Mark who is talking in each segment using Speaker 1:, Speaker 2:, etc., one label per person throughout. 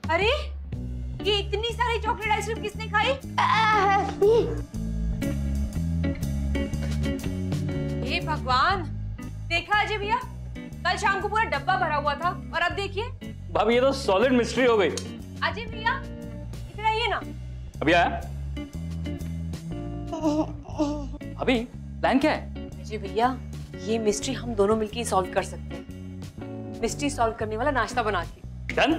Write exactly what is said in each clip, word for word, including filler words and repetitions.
Speaker 1: अरे ये इतनी सारी चॉकलेट आइसक्रीम किसने खाई? हे भगवान, देखा अजय भैया, कल शाम को पूरा डब्बा भरा हुआ था और अब देखिए।
Speaker 2: भाभी ये तो सॉलिड मिस्ट्री हो गई।
Speaker 1: अजय भैया इधर आइए ना।
Speaker 2: अभी आया। अभी प्लान क्या है?
Speaker 1: अजय भैया ये मिस्ट्री हम दोनों मिलकर सॉल्व कर सकते हैं। मिस्ट्री सॉल्व करने वाला नाश्ता बना के।
Speaker 2: डन।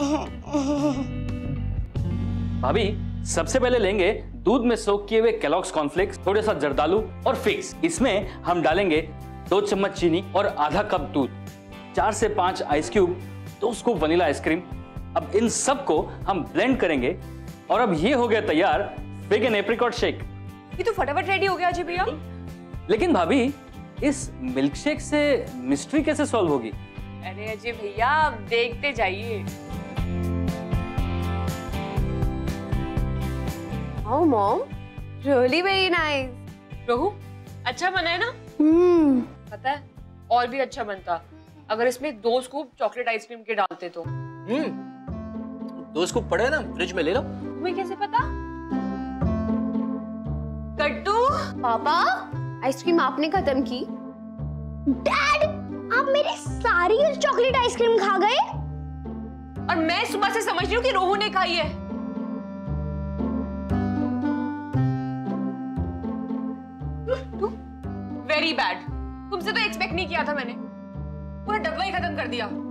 Speaker 2: भाभी सबसे पहले लेंगे दूध में सोक किए हुए केलॉग्स कॉर्नफ्लेक्स, थोड़ा सा जर्दालू और फिग्स। इसमें हम डालेंगे दो चम्मच चीनी और आधा कप दूध, चार से पांच आइस क्यूब, दो स्कूप वनीला आइसक्रीम। अब इन सब को हम ब्लेंड करेंगे और अब ये हो गया तैयार फिग एंड एप्रिकॉट शेक।
Speaker 1: ये तो फटाफट रेडी हो गया अजय भैया।
Speaker 2: लेकिन भाभी इस मिल्क शेक से मिस्ट्री कैसे सॉल्व होगी?
Speaker 1: अरे अजय भैया आप देखते जाइए।
Speaker 3: Oh mom, really very nice.
Speaker 1: रोहू अच्छा बना है ना?
Speaker 3: Hmm.
Speaker 1: पता है और भी अच्छा बनता अगर इसमें दो स्कूप चॉकलेट आइसक्रीम के डालते तो।
Speaker 4: हम्म, दो स्कूप पड़े ना फ्रिज में, ले लो।
Speaker 1: तुम्हें कैसे पता? कट्टू
Speaker 3: पापा, आइसक्रीम आपने खत्म की। डैड, आप मेरी सारी चॉकलेट आइसक्रीम खा गए?
Speaker 1: और मैं सुबह से समझ रही हूँ कि रोहू ने खाई है। वेरी बैड, तुमसे तो एक्सपेक्ट नहीं किया था मैंने। पूरा डब्बा ही खत्म कर दिया।